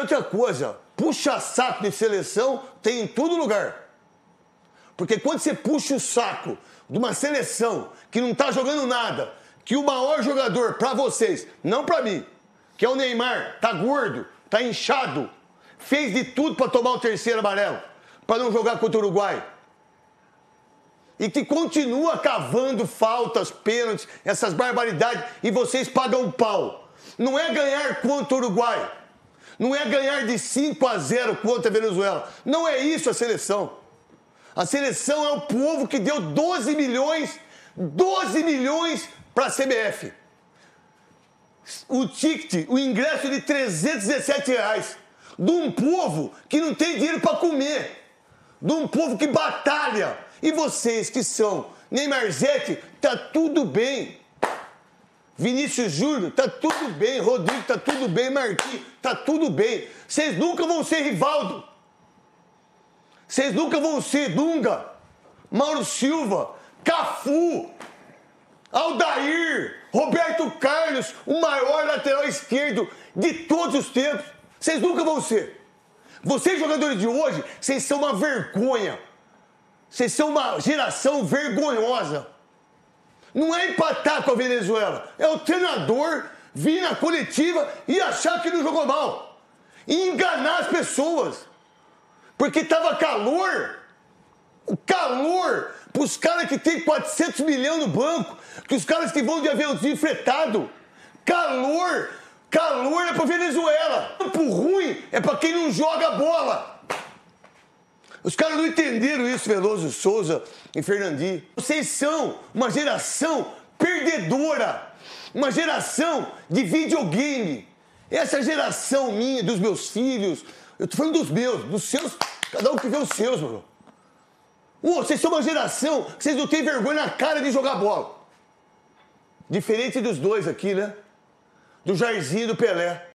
outra coisa, puxa saco de seleção tem em todo lugar. Porque quando você puxa o saco de uma seleção que não tá jogando nada, que o maior jogador pra vocês, não pra mim, que é o Neymar, tá gordo, tá inchado, fez de tudo pra tomar o terceiro amarelo, pra não jogar contra o Uruguai. E que continua cavando faltas, pênaltis, essas barbaridades, e vocês pagam um pau. Não é ganhar contra o Uruguai. Não é ganhar de 5-0 contra a Venezuela. Não é isso a seleção. A seleção é o povo que deu 12 milhões para a CBF. O ticket, o ingresso de R$317. De um povo que não tem dinheiro para comer. De um povo que batalha. E vocês que são Neymarzete, tá tudo bem. Vinícius Júnior, tá tudo bem. Rodrigo, tá tudo bem. Marquinhos, tá tudo bem. Vocês nunca vão ser Rivaldo. Vocês nunca vão ser Dunga, Mauro Silva, Cafu, Aldair, Roberto Carlos, o maior lateral esquerdo de todos os tempos. Vocês nunca vão ser. Vocês, jogadores de hoje, vocês são uma vergonha. Vocês são uma geração vergonhosa. Não é empatar com a Venezuela. É o treinador vir na coletiva e achar que não jogou mal. E enganar as pessoas. Porque tava calor. O calor para os caras que tem 400 milhões no banco. Que os caras que vão de aviãozinho fretado. Calor. Calor é para Venezuela. Campo ruim é para quem não joga bola. Os caras não entenderam isso, Veloso, Souza e Fernandinho. Vocês são uma geração perdedora. Uma geração de videogame. Essa geração minha, dos meus filhos. Eu tô falando dos meus, dos seus. Cada um que vê os seus, mano. Vocês são uma geração que vocês não têm vergonha na cara de jogar bola. Diferente dos dois aqui, né? Do Jairzinho e do Pelé.